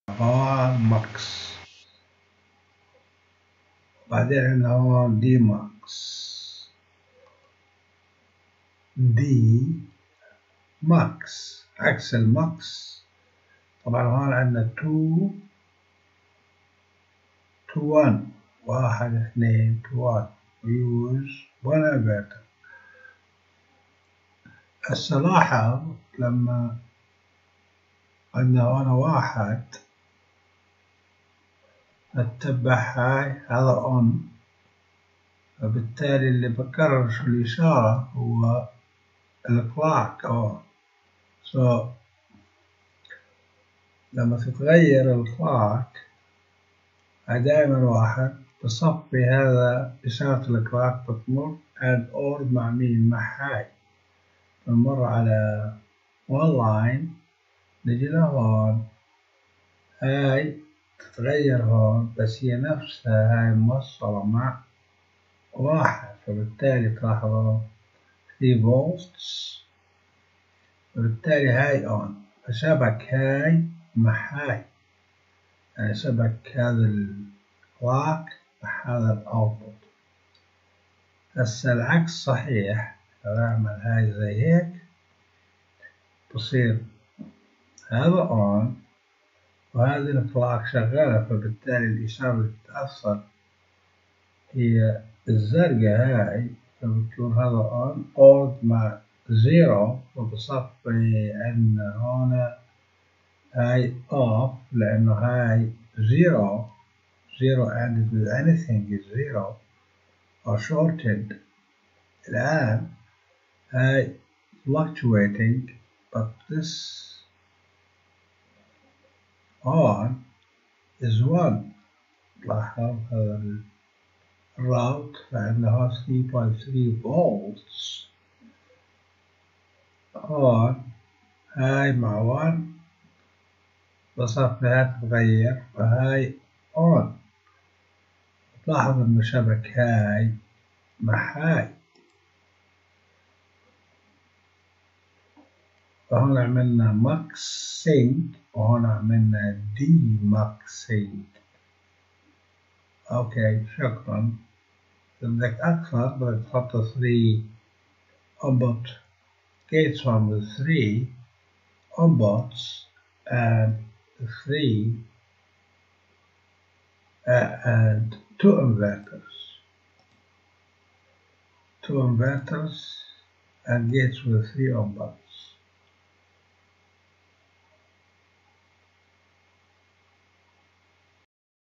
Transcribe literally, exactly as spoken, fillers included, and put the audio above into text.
هو ماكس، بعدين عندنا هون دي ماكس، دي ماكس عكس الماكس. طبعا هون عندنا تو تو ون، واحد اثنين تو ون، يوز ون انفرتر. هسه لاحظ لما عندنا هون واحد اتبع هاي هذا اون، فبالتالي اللي بكرر شو الإشارة هو الكلاك اون. so لما تتغير الكلاك دائما واحد بصفي هذا إشارة الكلاك بتمر and or مع مين؟ مع هاي. بنمر على one line، نجي لهون هاي تتغير هون، بس هي نفسها هاي موصلة مع واحد، فبالتالي تلاحظوا three volts، فبالتالي هاي on، فشبك هاي مع هاي، يعني شبك هذا الكلاك مع هذا الأوتبوت. هسه العكس صحيح، نعمل هاي زي هيك بصير هذا on وهذه الكلاك شغالة، فبالتالي الإشارة اللي تتأثر هي الزرقاء هاي، فبتكون هذا on odd مع zero، وبصفي عندنا هنا هاي off لأنه هاي zero zero added with anything is zero or shorted. الآن هاي fluctuating but this on is one. لاحظ هذا الراوت فعندنا three point three volts on، هاي مع one بصفها تتغير، فهاي on. تلاحظ إنه شبك هاي مع هاي، فهون عملنا ماكسينج وهون عملنا دي ماكسينج. أوكي شكرا. بدك أكثر بدك تحط three input gates one with three inputs and three uh, and two inverters, two inverters and gates with three inputs.